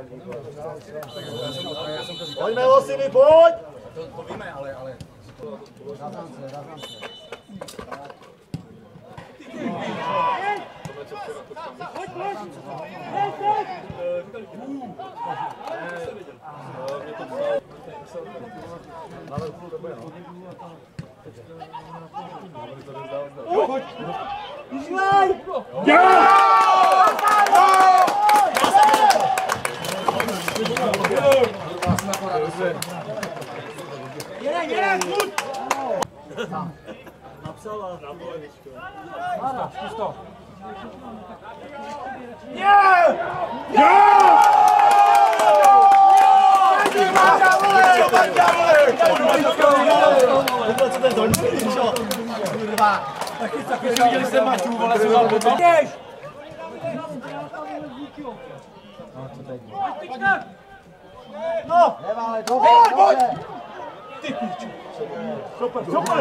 Pojďme, Losiny, pojď! To víme, ale... Jeden, kluč! Napsala. Mára, zkus to. Taky viděli jsem mačů, vole, jsem dal bota. No! Pojď! Ty píču! Super!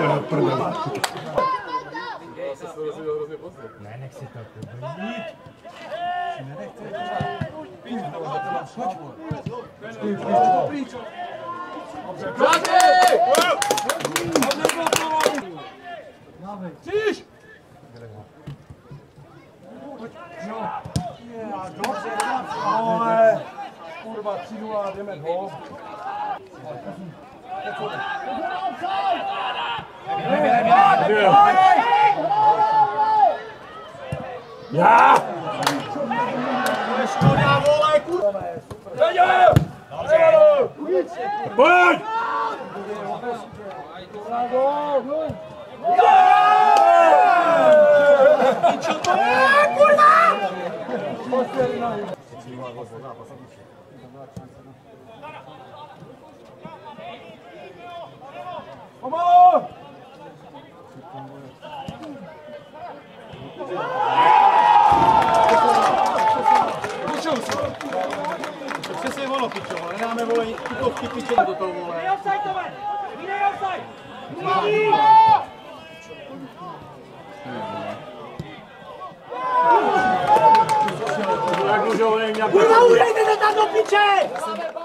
Já se rozvíjel hrozně pozdě. Ne, nech si to jít! Pryč! Cíš! Dobře, ale kurva, 3-0, jdeme ho. Já! Škoda, vole, kurva! Pojď! Co to je, kurva? Pomalu! Přesně ono, pičo, ale nedáme, vole, tutovky piče do toho, vole. Dej offside, Tome! Dej offside! Kurva, udejte se tam do piče!